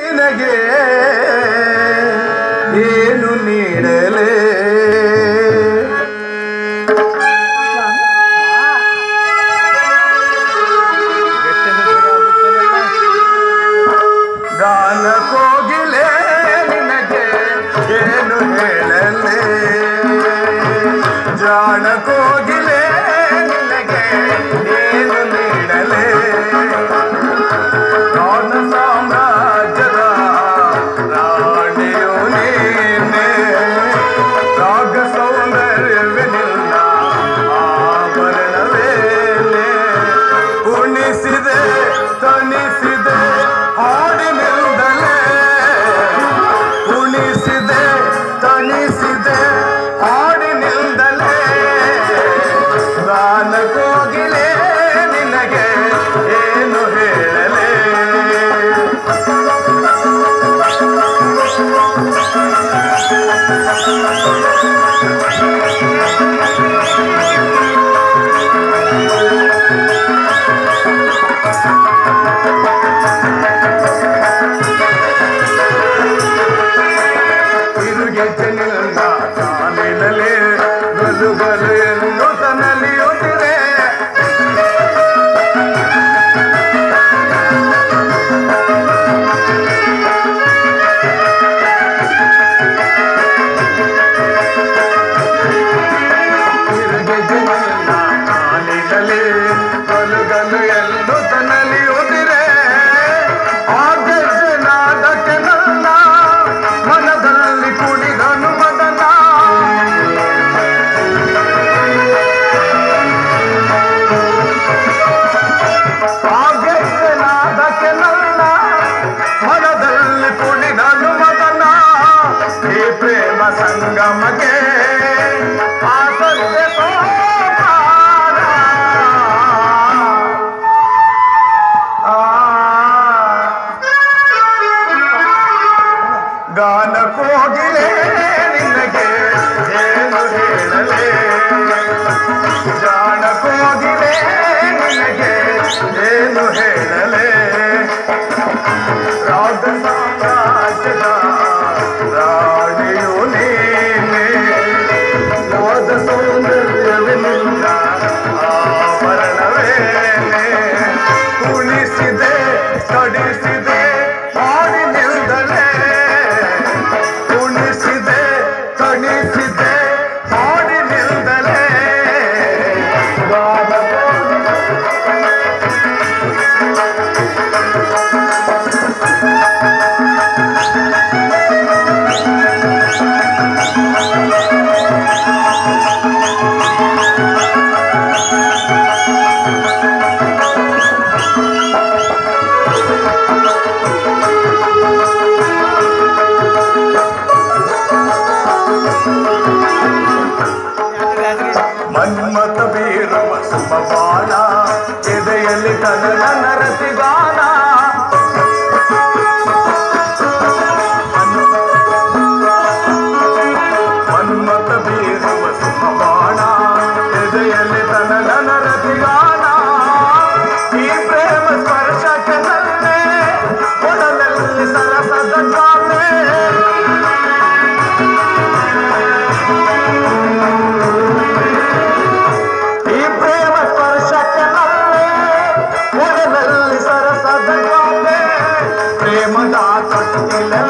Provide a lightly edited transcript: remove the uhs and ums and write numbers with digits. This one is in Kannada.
ನಿನಗೆ ಏನು ನೀಡಲೇ ಗಾನ ಕೋಗಿಲೆ ನಿನಗೆ ಏನು ಹೇಳಲೇ ಜಾಣ ಕೋಗಿಲೆ ನಿನಗೆ ಏನು ನೀಡಲೇ ಗಾನ ಸಾಮ್ರಾಜ್ಯದ ರಾಣಿಯು ನೀನೆ ರಾಗ ಸೌಂದರ್ಯವೇ ನಿನ್ನ ಆಭರಣವೇನೆ ಉಣಿಸಿದೆ ತಣಿಸಿದೆ ಹಾಡಿನಿಂದಲೇ ಉಣಿಸಿದೆ ತಣಿಸಿದೆ ಹಾಡಿನಿಂದಲೇ ಗಾನ ಕೋಗಿಲೆ ನಿನಗೆ ಏನು ಹೇಳಲೇ ತಿರುಗೆಚ್ಚನಿಲ್ಲ ಕಾಲಿನಲೇ ಗಲು ಗಲು ಎಂದು ತನಲಿಯುತ್ತಿದೆ ತಿರುಗೆಚ್ಚನಿಲ್ಲ ಕಾಲಿನಲೇ ಗಲು ಗಲು ಎಂದು ತನಲಿಯುತ್ತಿದೆ ಆ ಗಜ್ಜನಾದಕ್ಕೆ ನನ್ನ ಮನದಲ್ಲಿ ಕುಡಿದನು ಮದನ ಆ ಗಜ್ಜನಾದಕ್ಕೆ ನನ್ನ ಮನದಲ್ಲಿ ಕುಡಿದನು ಮದನ ಈ ಪ್ರೇಮ ಸಂಗಮಕ್ಕೆ ಆಸಕ್ತಿ ಸೋಪಾನ ಗಾನ ಕೋಗಿಲೆ ನಿನಗೆ ಏನು ಹೇಳಲೇ ಜಾಣ ಕೋಗಿಲೆ ನಿನಗೆ ಏನು ಹೇಳಲೇ ರಾಗ ಸಾಮ್ರಾಜ್ಯದ ರಾಣಿಯು ನೀನೆ ನಾದ ಸೌಂದರ್ಯವೇ ನಿನ್ನ ಆಭರಣವೇನೆ ಉಳಿಸಿದೆ ತಡಿಸಿದೆ ಹಾಡಿನಿಂದಲೇ ಉಣಿಸಿದೆ ತಣಿಸಿದೆ ಹಾಡಿನಿಂದಲೇ ಗಾನ ಮನ್ಮಥ ಬೀರುವ ಸುಮಬಾಣ ಎದೆಯಲ್ಲಿ ಕನಲ ನರಸಿಗಾನ ಮನ್ಮಥ ಬೀರುವ ಸುಮಬಾಣ ಎದೆಯಲ್ಲಿ ಕನಲ ನರಸಿಗಾನ ಈ ಪ್ರೇಮ ಸ್ಪರ್ಶಕ್ಕೆ ನನ್ನೇ ಒಡಲಲ್ಲಿ ಸರಸದ ಕಾಮೆ ಈ ಪ್ರೇಮ ಸ್ಪರ್ಶಕ್ಕೆ ನನ್ನೇ ಒಡಲಲ್ಲಿ ಸರಸದ ಕಾಮೆ ಪ್ರೇಮದ ತೊಟ್ಟಿಲೆ